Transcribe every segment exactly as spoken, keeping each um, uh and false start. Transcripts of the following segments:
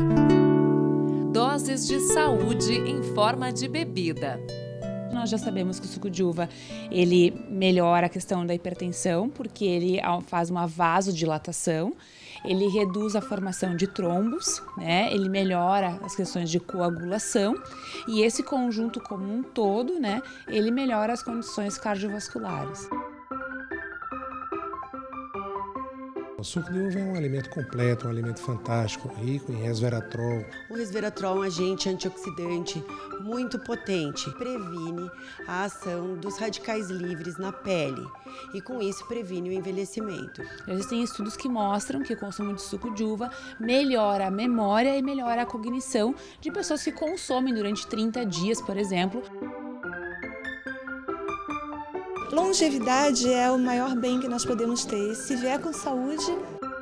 Doses de saúde em forma de bebida. Nós já sabemos que o suco de uva ele melhora a questão da hipertensão, porque ele faz uma vasodilatação, ele reduz a formação de trombos, né? Ele melhora as questões de coagulação e esse conjunto como um todo, né? Ele melhora as condições cardiovasculares. O suco de uva é um alimento completo, um alimento fantástico, rico em resveratrol. O resveratrol é um agente antioxidante muito potente, previne a ação dos radicais livres na pele e com isso previne o envelhecimento. Existem estudos que mostram que o consumo de suco de uva melhora a memória e melhora a cognição de pessoas que consomem durante trinta dias, por exemplo. Longevidade é o maior bem que nós podemos ter. Se vier com saúde...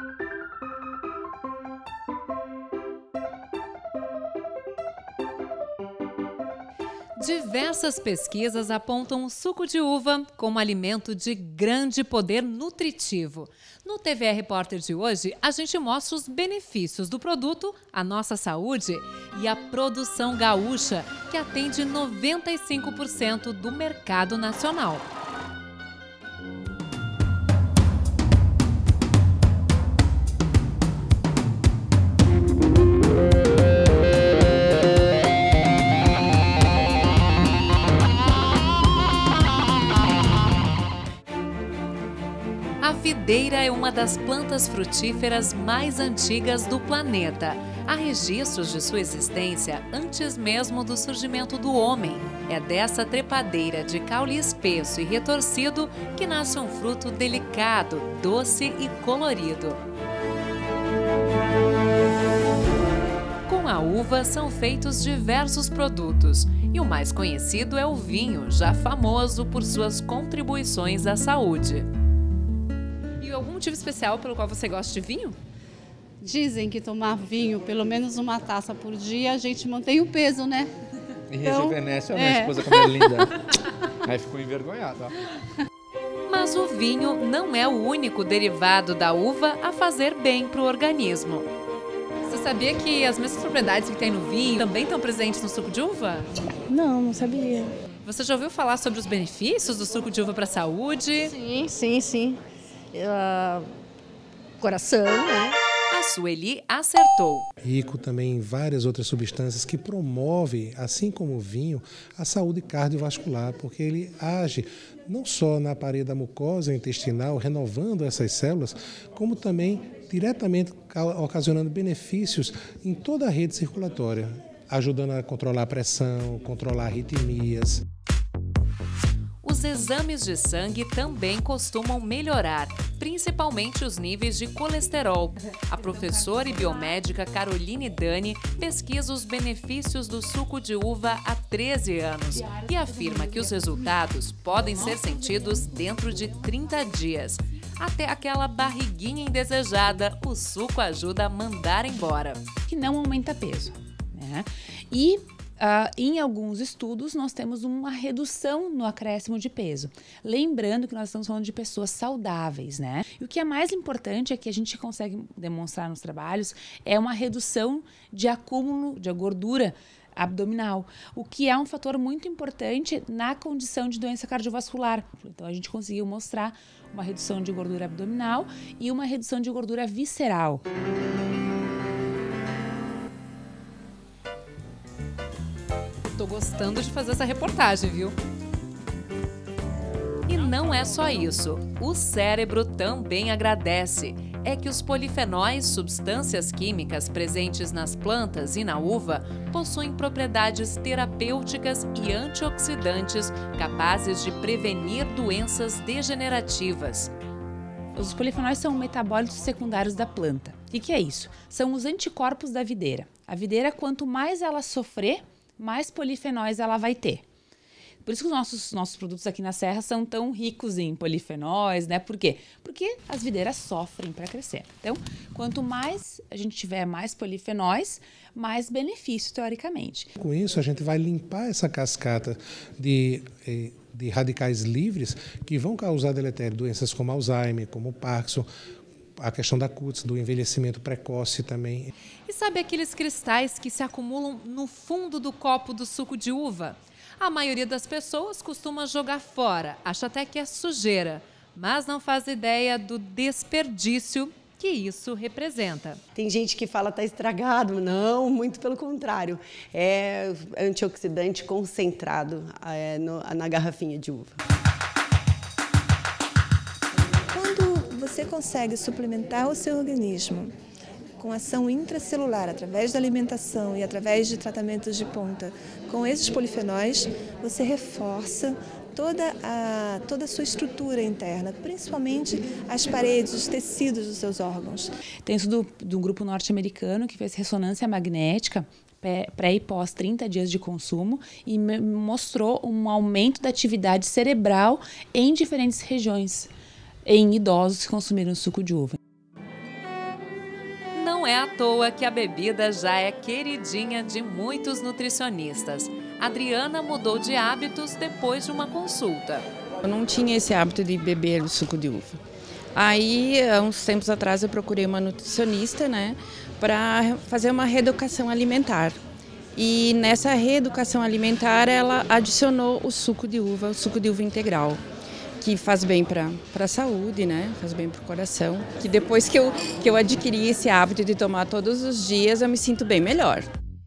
Diversas pesquisas apontam o suco de uva como alimento de grande poder nutritivo. No T V R Repórter de hoje, a gente mostra os benefícios do produto, a nossa saúde e a produção gaúcha, que atende noventa e cinco por cento do mercado nacional. A videira é uma das plantas frutíferas mais antigas do planeta. Há registros de sua existência antes mesmo do surgimento do homem. É dessa trepadeira de caule espesso e retorcido que nasce um fruto delicado, doce e colorido. Com a uva são feitos diversos produtos e o mais conhecido é o vinho, já famoso por suas contribuições à saúde. E algum motivo especial pelo qual você gosta de vinho? Dizem que tomar vinho, pelo menos uma taça por dia, a gente mantém o peso, né? E então, rejuvenesce a minha é. esposa, como é linda. Aí ficou envergonhada, ó. Mas o vinho não é o único derivado da uva a fazer bem para o organismo. Você sabia que as mesmas propriedades que tem no vinho também estão presentes no suco de uva? Não, não sabia. Você já ouviu falar sobre os benefícios do suco de uva para a saúde? Sim, sim, sim. Uh, coração, né? A Sueli acertou. Rico também em várias outras substâncias que promovem, assim como o vinho, a saúde cardiovascular, porque ele age não só na parede da mucosa intestinal, renovando essas células, como também diretamente ocasionando benefícios em toda a rede circulatória, ajudando a controlar a pressão, controlar arritmias. Os exames de sangue também costumam melhorar, principalmente os níveis de colesterol. A professora e biomédica Caroline Dani pesquisa os benefícios do suco de uva há treze anos e afirma que os resultados podem ser sentidos dentro de trinta dias. Até aquela barriguinha indesejada, o suco ajuda a mandar embora. Que não aumenta peso, né? E Uh, em alguns estudos, nós temos uma redução no acréscimo de peso. Lembrando que nós estamos falando de pessoas saudáveis, né? E o que é mais importante é que a gente consegue demonstrar nos trabalhos é uma redução de acúmulo de gordura abdominal, o que é um fator muito importante na condição de doença cardiovascular. Então, a gente conseguiu mostrar uma redução de gordura abdominal e uma redução de gordura visceral. Tô gostando de fazer essa reportagem, viu? E não é só isso. O cérebro também agradece. É que os polifenóis, substâncias químicas presentes nas plantas e na uva, possuem propriedades terapêuticas e antioxidantes capazes de prevenir doenças degenerativas. Os polifenóis são metabólitos secundários da planta. O que é isso? São os anticorpos da videira. A videira, quanto mais ela sofrer, mais polifenóis ela vai ter. Por isso que os nossos, nossos produtos aqui na Serra são tão ricos em polifenóis, né? Por quê? Porque as videiras sofrem para crescer. Então, quanto mais a gente tiver mais polifenóis, mais benefício, teoricamente. Com isso, a gente vai limpar essa cascata de, de radicais livres que vão causar deletério, doenças como Alzheimer, como Parkinson, a questão da cutis, do envelhecimento precoce também. E sabe aqueles cristais que se acumulam no fundo do copo do suco de uva? A maioria das pessoas costuma jogar fora, acha até que é sujeira, mas não faz ideia do desperdício que isso representa. Tem gente que fala tá estragado, não, muito pelo contrário. É antioxidante concentrado é, no, na garrafinha de uva. Quando você consegue suplementar o seu organismo com ação intracelular, através da alimentação e através de tratamentos de ponta, com esses polifenóis, você reforça toda a, toda a sua estrutura interna, principalmente as paredes, os tecidos dos seus órgãos. Tem estudo de um grupo norte-americano que fez ressonância magnética pré e pós trinta dias de consumo e mostrou um aumento da atividade cerebral em diferentes regiões, em idosos que consumiram suco de uva. Não é à toa que a bebida já é queridinha de muitos nutricionistas. Adriana mudou de hábitos depois de uma consulta. Eu não tinha esse hábito de beber suco de uva. Aí, há uns tempos atrás, eu procurei uma nutricionista, né, para fazer uma reeducação alimentar. E nessa reeducação alimentar, ela adicionou o suco de uva, o suco de uva integral, que faz bem para a saúde, né? Faz bem para o coração. Que depois que eu, que eu adquiri esse hábito de tomar todos os dias, eu me sinto bem melhor.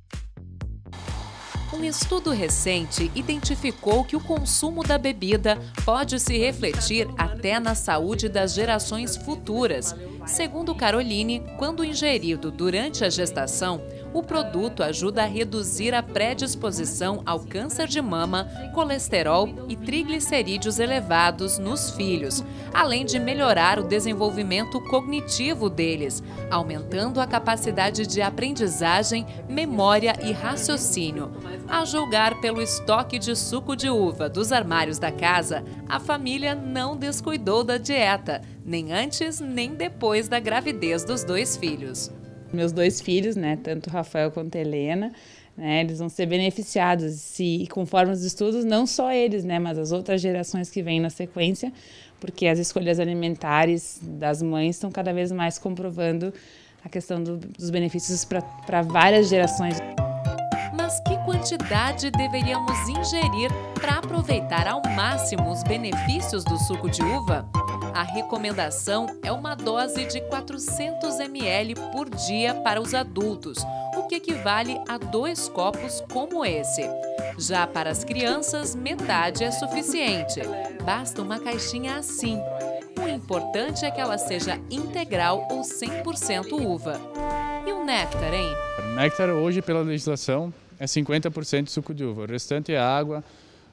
Um estudo recente identificou que o consumo da bebida pode se refletir até na saúde das gerações futuras. Segundo Caroline, quando ingerido durante a gestação, o produto ajuda a reduzir a predisposição ao câncer de mama, colesterol e triglicerídeos elevados nos filhos, além de melhorar o desenvolvimento cognitivo deles, aumentando a capacidade de aprendizagem, memória e raciocínio. A julgar pelo estoque de suco de uva dos armários da casa, a família não descuidou da dieta, nem antes nem depois da gravidez dos dois filhos. Meus dois filhos, né, tanto o Rafael quanto a Helena, né, eles vão ser beneficiados se, conforme os estudos, não só eles, né, mas as outras gerações que vêm na sequência, porque as escolhas alimentares das mães estão cada vez mais comprovando a questão do, dos benefícios para várias gerações. Mas que quantidade deveríamos ingerir para aproveitar ao máximo os benefícios do suco de uva? A recomendação é uma dose de quatrocentos mililitros por dia para os adultos, o que equivale a dois copos como esse. Já para as crianças, metade é suficiente. Basta uma caixinha assim. O importante é que ela seja integral ou cem por cento uva. E o néctar, hein? O néctar, hoje, pela legislação, é cinquenta por cento suco de uva. O restante é água.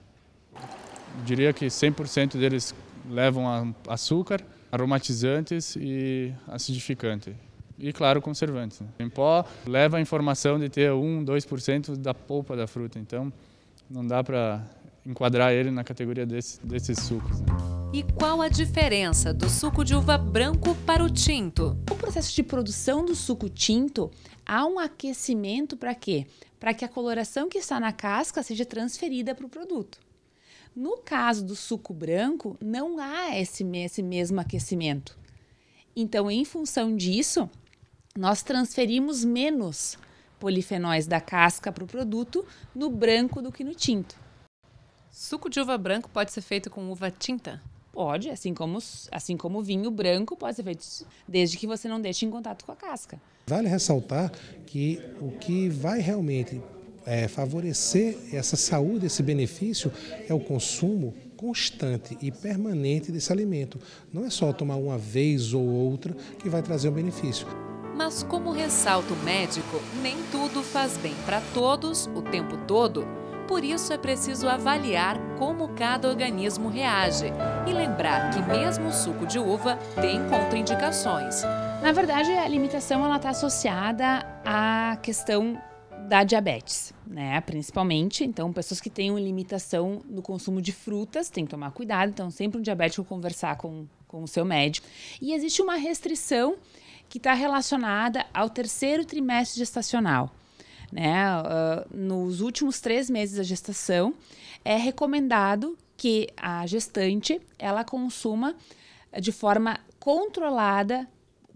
Eu diria que cem por cento deles levam açúcar, aromatizantes e acidificante. E, claro, conservantes. Né? Em pó, leva a informação de ter um, dois por cento da polpa da fruta. Então, não dá para enquadrar ele na categoria desse, desses sucos. Né? E qual a diferença do suco de uva branco para o tinto? No processo de produção do suco tinto, há um aquecimento para quê? Para que a coloração que está na casca seja transferida para o produto. No caso do suco branco, não há esse, esse mesmo aquecimento. Então, em função disso, nós transferimos menos polifenóis da casca para o produto no branco do que no tinto. Suco de uva branco pode ser feito com uva tinta? Pode, assim como, assim como vinho branco pode ser feito, desde que você não deixe em contato com a casca. Vale ressaltar que o que vai realmente é, favorecer essa saúde, esse benefício, é o consumo constante e permanente desse alimento. Não é só tomar uma vez ou outra que vai trazer um benefício. Mas como ressalta o médico, nem tudo faz bem para todos o tempo todo. Por isso é preciso avaliar como cada organismo reage e lembrar que mesmo o suco de uva tem contraindicações. Na verdade, a limitação ela está associada à questão da diabetes, né? Principalmente, então, pessoas que tenham limitação no consumo de frutas têm que tomar cuidado. Então, sempre um diabético conversar com, com o seu médico. E existe uma restrição que está relacionada ao terceiro trimestre gestacional. Né? Uh, nos últimos três meses da gestação, é recomendado que a gestante ela consuma de forma controlada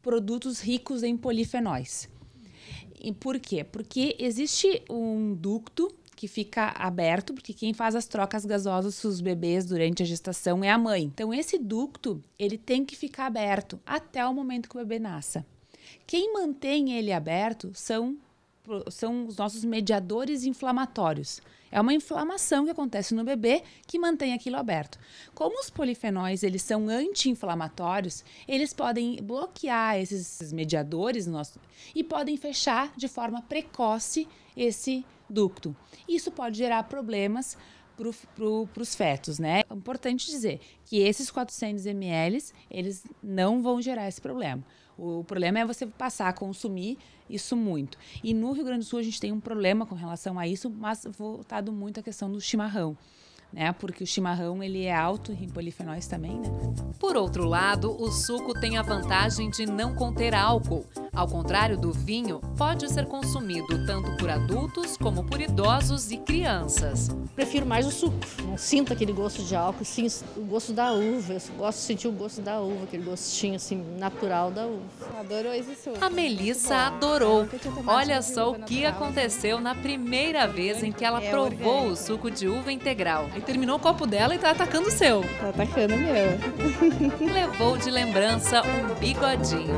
produtos ricos em polifenóis. E por quê? Porque existe um ducto que fica aberto, porque quem faz as trocas gasosas para os bebês durante a gestação é a mãe. Então, esse ducto, ele tem que ficar aberto até o momento que o bebê nasça. Quem mantém ele aberto são, são os nossos mediadores inflamatórios. É uma inflamação que acontece no bebê que mantém aquilo aberto. Como os polifenóis, eles são anti-inflamatórios, eles podem bloquear esses mediadores nosso, e podem fechar de forma precoce esse ducto. Isso pode gerar problemas para pro, os fetos, né? É importante dizer que esses quatrocentos mililitros, eles não vão gerar esse problema. O problema é você passar a consumir isso muito. E no Rio Grande do Sul a gente tem um problema com relação a isso, mas voltado muito à questão do chimarrão, né? Porque o chimarrão, ele é alto em polifenóis também, né? Por outro lado, o suco tem a vantagem de não conter álcool. Ao contrário do vinho, pode ser consumido tanto por adultos como por idosos e crianças. Prefiro mais o suco, não sinto aquele gosto de álcool, sim o gosto da uva. Eu gosto de sentir o gosto da uva, aquele gostinho assim natural da uva. Adorou esse suco. A Melissa adorou. Olha só o que aconteceu na primeira vez em que ela provou o suco de uva integral. Aí terminou o copo dela e tá atacando o seu. Tá atacando o meu. Levou de lembrança um bigodinho.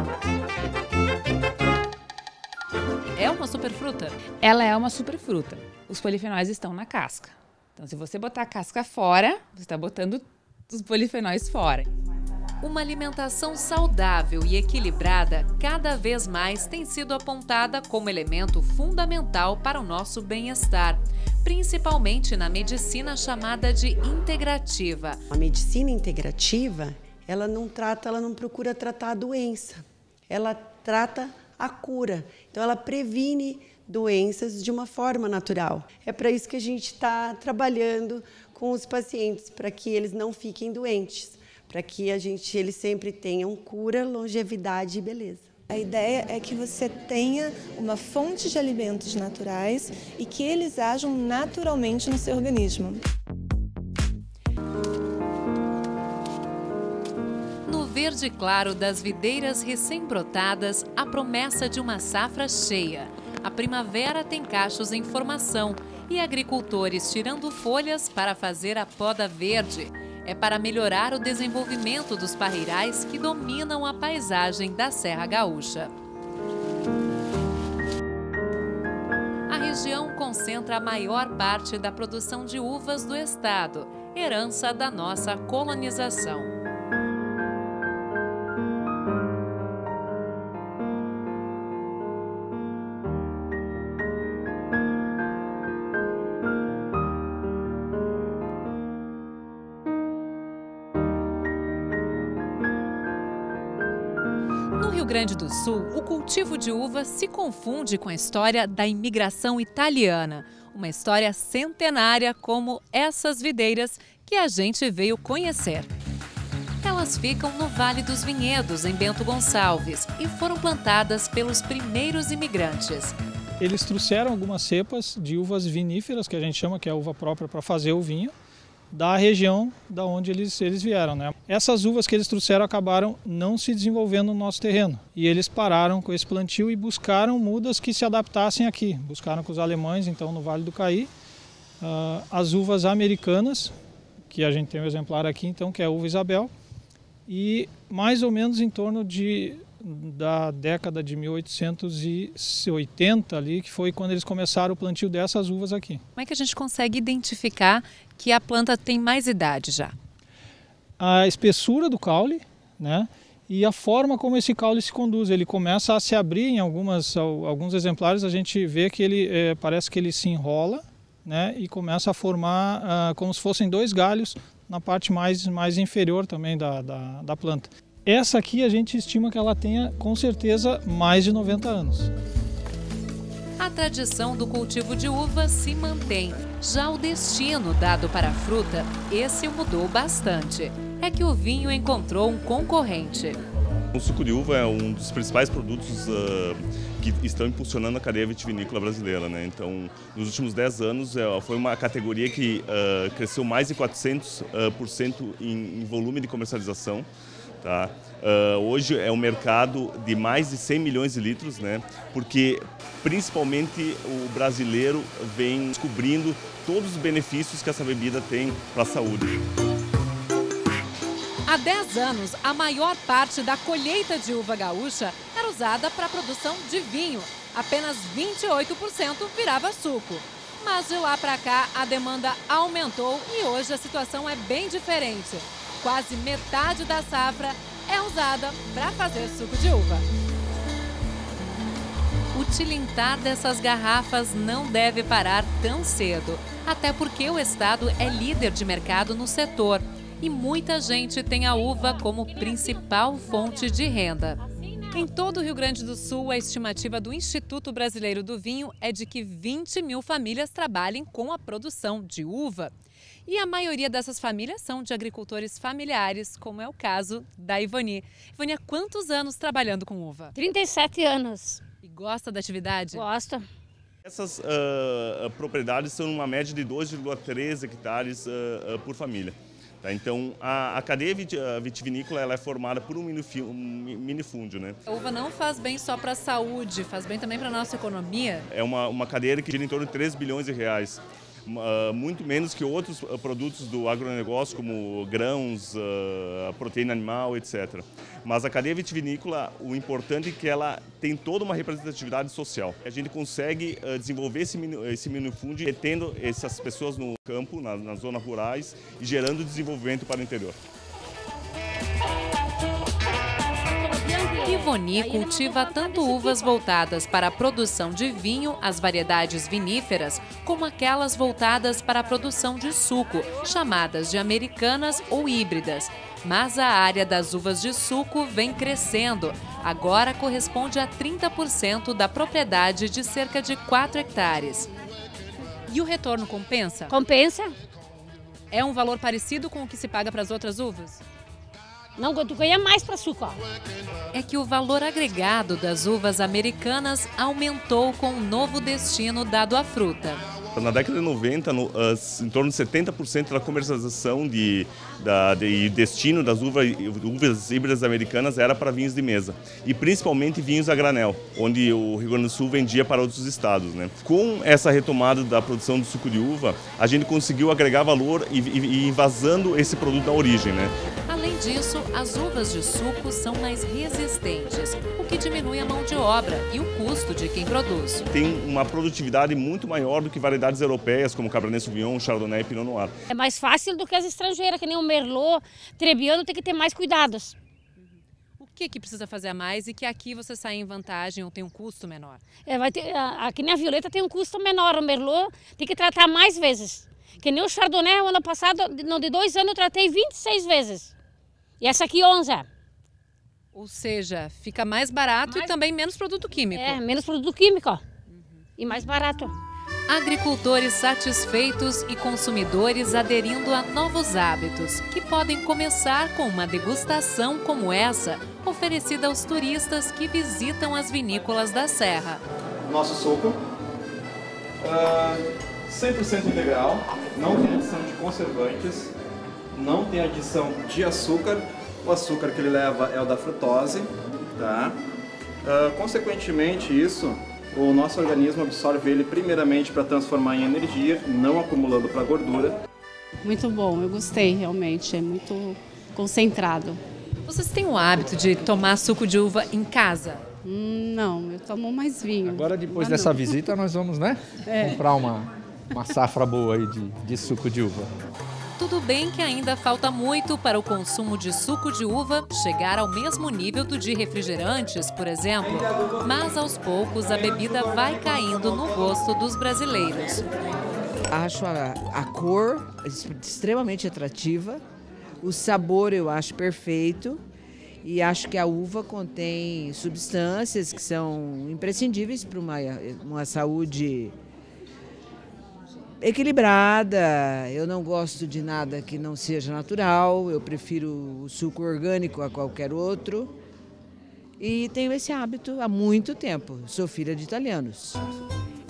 É uma superfruta? Ela é uma superfruta. Os polifenóis estão na casca. Então, se você botar a casca fora, você está botando os polifenóis fora. Uma alimentação saudável e equilibrada cada vez mais tem sido apontada como elemento fundamental para o nosso bem-estar, principalmente na medicina chamada de integrativa. A medicina integrativa, ela não trata, ela não procura tratar a doença, ela trata a cura. Então, ela previne doenças de uma forma natural. É para isso que a gente está trabalhando com os pacientes, para que eles não fiquem doentes, para que a gente, eles sempre tenham cura, longevidade e beleza. A ideia é que você tenha uma fonte de alimentos naturais e que eles ajam naturalmente no seu organismo. Verde claro das videiras recém-brotadas, a promessa de uma safra cheia. A primavera tem cachos em formação e agricultores tirando folhas para fazer a poda verde. É para melhorar o desenvolvimento dos parreirais que dominam a paisagem da Serra Gaúcha. A região concentra a maior parte da produção de uvas do estado, herança da nossa colonização. No Rio Grande do Sul, o cultivo de uva se confunde com a história da imigração italiana, uma história centenária como essas videiras que a gente veio conhecer. Elas ficam no Vale dos Vinhedos, em Bento Gonçalves, e foram plantadas pelos primeiros imigrantes. Eles trouxeram algumas cepas de uvas viníferas, que a gente chama que é a uva própria para fazer o vinho, da região da onde eles, eles vieram, né? Essas uvas que eles trouxeram acabaram não se desenvolvendo no nosso terreno. E eles pararam com esse plantio e buscaram mudas que se adaptassem aqui. Buscaram com os alemães, então, no Vale do Caí, uh, as uvas americanas, que a gente tem um exemplar aqui, então, que é a uva Isabel. E mais ou menos em torno de, da década de mil oitocentos e oitenta, ali, que foi quando eles começaram o plantio dessas uvas aqui. Como é que a gente consegue identificar que a planta tem mais idade já? A espessura do caule, né? E a forma como esse caule se conduz. Ele começa a se abrir em algumas, alguns exemplares, a gente vê que ele é, parece que ele se enrola, né? E começa a formar ah, como se fossem dois galhos na parte mais, mais inferior também da, da, da planta. Essa aqui a gente estima que ela tenha com certeza mais de noventa anos. A tradição do cultivo de uva se mantém. Já o destino dado para a fruta, esse mudou bastante. É que o vinho encontrou um concorrente. O suco de uva é um dos principais produtos uh, que estão impulsionando a cadeia vitivinícola brasileira, né? Então, nos últimos dez anos, uh, foi uma categoria que uh, cresceu mais de quatrocentos por cento uh, em, em volume de comercialização. Tá? Uh, hoje é um mercado de mais de cem milhões de litros, né? Porque principalmente o brasileiro vem descobrindo todos os benefícios que essa bebida tem para a saúde. Há dez anos, a maior parte da colheita de uva gaúcha era usada para a produção de vinho. Apenas vinte e oito por cento virava suco. Mas de lá para cá, a demanda aumentou e hoje a situação é bem diferente. Quase metade da safra é usada para fazer suco de uva. O tilintar dessas garrafas não deve parar tão cedo, até porque o estado é líder de mercado no setor e muita gente tem a uva como principal fonte de renda. Em todo o Rio Grande do Sul, a estimativa do Instituto Brasileiro do Vinho é de que vinte mil famílias trabalhem com a produção de uva. E a maioria dessas famílias são de agricultores familiares, como é o caso da Ivoni. Ivoni, há quantos anos trabalhando com uva? trinta e sete anos. E gosta da atividade? Gosto. Essas uh, propriedades são uma média de dois vírgula três hectares uh, uh, por família. Tá? Então, a, a cadeia vitivinícola ela é formada por um minifúndio. Né? A uva não faz bem só para a saúde, faz bem também para a nossa economia? É uma, uma cadeia que gira em torno de três bilhões de reais. Uh, muito menos que outros uh, produtos do agronegócio, como grãos, uh, proteína animal, etcétera. Mas a cadeia vitivinícola, o importante é que ela tem toda uma representatividade social. A gente consegue uh, desenvolver esse, esse minifúndio, retendo essas pessoas no campo, na, nas zonas rurais, e gerando desenvolvimento para o interior. Ivoni cultiva tanto uvas voltadas para a produção de vinho, as variedades viníferas, como aquelas voltadas para a produção de suco, chamadas de americanas ou híbridas. Mas a área das uvas de suco vem crescendo. Agora corresponde a trinta por cento da propriedade de cerca de quatro hectares. E o retorno compensa? Compensa. É um valor parecido com o que se paga para as outras uvas? Não, tu ganha mais para suco. Ó. É que o valor agregado das uvas americanas aumentou com o novo destino dado à fruta. Na década de noventa, no, uh, em torno de setenta por cento da comercialização de, da, de destino das uvas, uvas híbridas americanas era para vinhos de mesa. E principalmente vinhos a granel, onde o Rio Grande do Sul vendia para outros estados. Né? Com essa retomada da produção do suco de uva, a gente conseguiu agregar valor e, e, e invasando esse produto na origem. Né? Além disso, as uvas de suco são mais resistentes, o que diminui a mão de obra e o custo de quem produz. Tem uma produtividade muito maior do que variedades europeias, como Cabernet Sauvignon, Chardonnay e Pinot Noir. É mais fácil do que as estrangeiras, que nem o Merlot, Trebbiano, tem que ter mais cuidados. O que que precisa fazer a mais e que aqui você sai em vantagem ou tem um custo menor? É, vai ter, aqui nem a Violeta tem um custo menor, o Merlot tem que tratar mais vezes. Que nem o Chardonnay, o ano passado, não, de dois anos eu tratei vinte e seis vezes. E essa aqui onze. Ou seja, fica mais barato mais... e também menos produto químico. É, menos produto químico. Uhum. E mais barato. Agricultores satisfeitos e consumidores aderindo a novos hábitos, que podem começar com uma degustação como essa, oferecida aos turistas que visitam as vinícolas da Serra. Nosso suco, uh, cem por cento integral, não tem adição de conservantes, não tem adição de açúcar. O açúcar que ele leva é o da frutose, tá? Uh, consequentemente, isso, o nosso organismo absorve ele primeiramente para transformar em energia, não acumulando para gordura. Muito bom, eu gostei realmente, é muito concentrado. Vocês têm o hábito de tomar suco de uva em casa? Hum, não, eu tomo mais vinho. Agora, depois ah, dessa não. visita, nós vamos, né? É. Comprar uma, uma safra boa aí de, de suco de uva. Tudo bem que ainda falta muito para o consumo de suco de uva chegar ao mesmo nível do de refrigerantes, por exemplo. Mas aos poucos a bebida vai caindo no gosto dos brasileiros. Acho a, a cor extremamente atrativa, o sabor eu acho perfeito e acho que a uva contém substâncias que são imprescindíveis para uma, uma saúde equilibrada. Eu não gosto de nada que não seja natural, eu prefiro o suco orgânico a qualquer outro e tenho esse hábito há muito tempo, sou filha de italianos.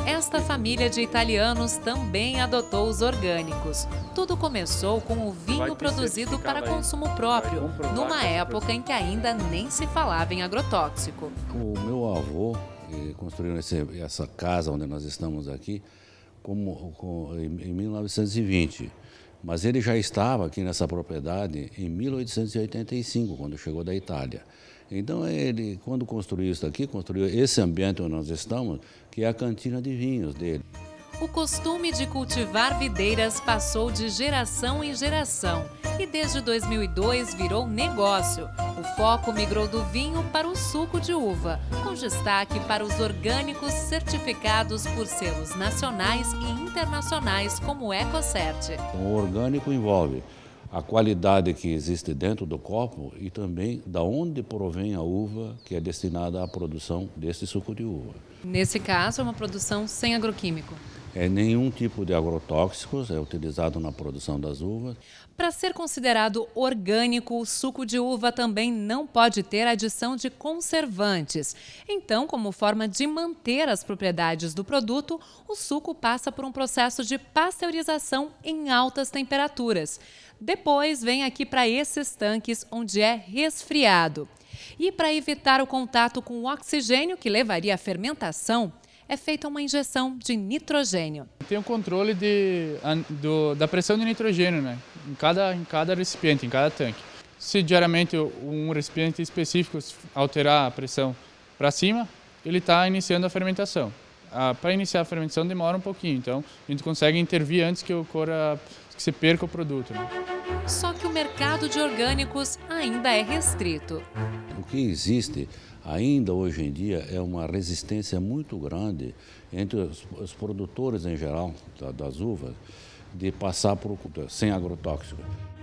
Esta família de italianos também adotou os orgânicos. Tudo começou com o vinho produzido para consumo próprio, numa época em que ainda nem se falava em agrotóxico. O meu avô construiu esse, essa casa onde nós estamos aqui como, com, em mil novecentos e vinte. Mas ele já estava aqui nessa propriedade em mil oitocentos e oitenta e cinco, quando chegou da Itália. Então, ele, quando construiu isso aqui, construiu esse ambiente onde nós estamos, que é a cantina de vinhos dele. O costume de cultivar videiras passou de geração em geração e desde dois mil e dois virou negócio. O foco migrou do vinho para o suco de uva, com destaque para os orgânicos certificados por selos nacionais e internacionais como o EcoCert. O orgânico envolve a qualidade que existe dentro do copo e também da onde provém a uva que é destinada à produção desse suco de uva. Nesse caso, é uma produção sem agroquímico. É nenhum tipo de agrotóxicos é utilizado na produção das uvas. Para ser considerado orgânico, o suco de uva também não pode ter adição de conservantes. Então, como forma de manter as propriedades do produto, o suco passa por um processo de pasteurização em altas temperaturas. Depois vem aqui para esses tanques onde é resfriado. E para evitar o contato com o oxigênio que levaria à fermentação, é feita uma injeção de nitrogênio. Tem o controle de, do, da pressão de nitrogênio, né? em, cada, em cada recipiente, em cada tanque. Se diariamente um recipiente específico alterar a pressão para cima, ele está iniciando a fermentação. Para iniciar a fermentação demora um pouquinho, então a gente consegue intervir antes que ocorra, que se perca o produto. Né? Só que o mercado de orgânicos ainda é restrito. O que existe ainda hoje em dia é uma resistência muito grande entre os, os produtores em geral da, das uvas de passar por sem agrotóxico.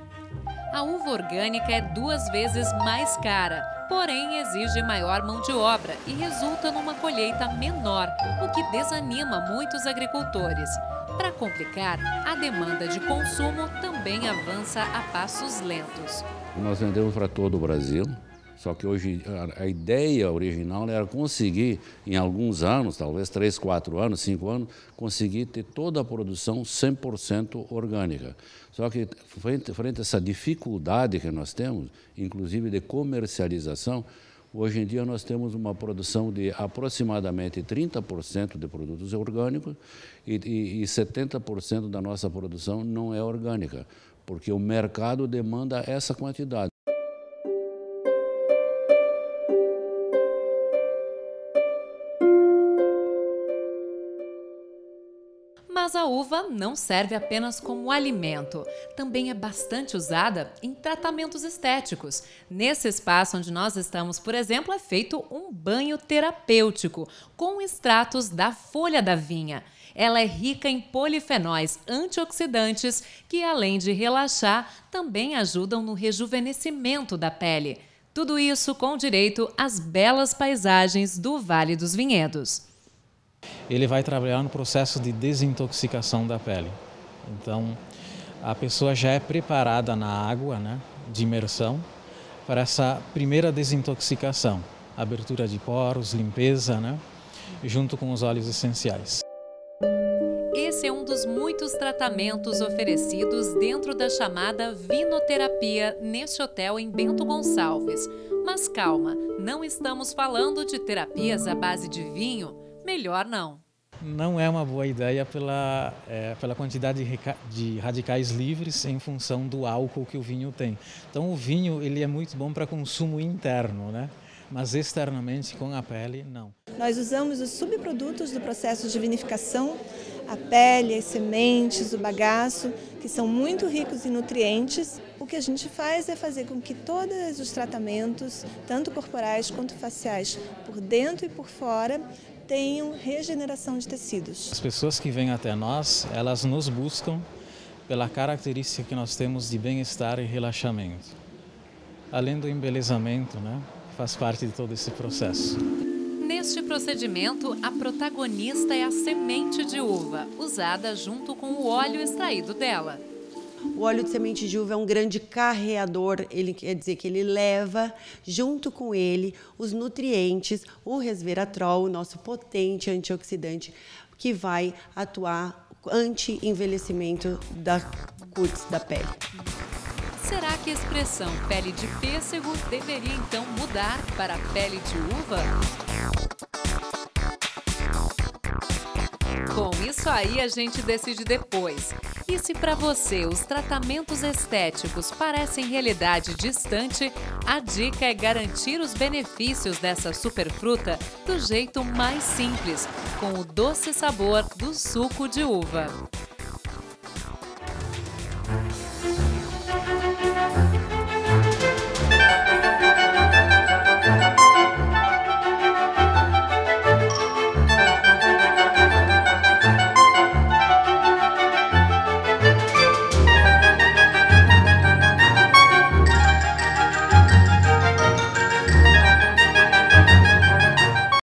A uva orgânica é duas vezes mais cara, porém exige maior mão de obra e resulta numa colheita menor, o que desanima muitos agricultores. Para complicar, a demanda de consumo também avança a passos lentos. Nós vendemos para todo o Brasil. Só que hoje a ideia original era conseguir, em alguns anos, talvez três, quatro anos, cinco anos, conseguir ter toda a produção cem por cento orgânica. Só que, frente, frente a essa dificuldade que nós temos, inclusive de comercialização, hoje em dia nós temos uma produção de aproximadamente trinta por cento de produtos orgânicos e, e, e setenta por cento da nossa produção não é orgânica, porque o mercado demanda essa quantidade. Mas a uva não serve apenas como alimento, também é bastante usada em tratamentos estéticos. Nesse espaço onde nós estamos, por exemplo, é feito um banho terapêutico com extratos da folha da vinha. Ela é rica em polifenóis antioxidantes que, além de relaxar, também ajudam no rejuvenescimento da pele. Tudo isso com direito às belas paisagens do Vale dos Vinhedos. Ele vai trabalhar no processo de desintoxicação da pele. Então, a pessoa já é preparada na água, né, de imersão para essa primeira desintoxicação, abertura de poros, limpeza, né, junto com os óleos essenciais. Esse é um dos muitos tratamentos oferecidos dentro da chamada vinoterapia neste hotel em Bento Gonçalves. Mas calma, não estamos falando de terapias à base de vinho. Melhor não. Não é uma boa ideia pela, é, pela quantidade de, de radicais livres em função do álcool que o vinho tem. Então o vinho ele é muito bom para consumo interno, né? Mas externamente com a pele, não. Nós usamos os subprodutos do processo de vinificação, a pele, as sementes, o bagaço, que são muito ricos em nutrientes. O que a gente faz é fazer com que todos os tratamentos, tanto corporais quanto faciais, por dentro e por fora, tenham regeneração de tecidos. As pessoas que vêm até nós, elas nos buscam pela característica que nós temos de bem-estar e relaxamento. Além do embelezamento, né, faz parte de todo esse processo. Neste procedimento, a protagonista é a semente de uva, usada junto com o óleo extraído dela. O óleo de semente de uva é um grande carreador, ele quer dizer que ele leva junto com ele os nutrientes, o resveratrol, o nosso potente antioxidante, que vai atuar anti-envelhecimento da cútis da pele. Será que a expressão pele de pêssego deveria então mudar para pele de uva? Com isso aí a gente decide depois. E se para você os tratamentos estéticos parecem realidade distante, a dica é garantir os benefícios dessa superfruta do jeito mais simples, com o doce sabor do suco de uva.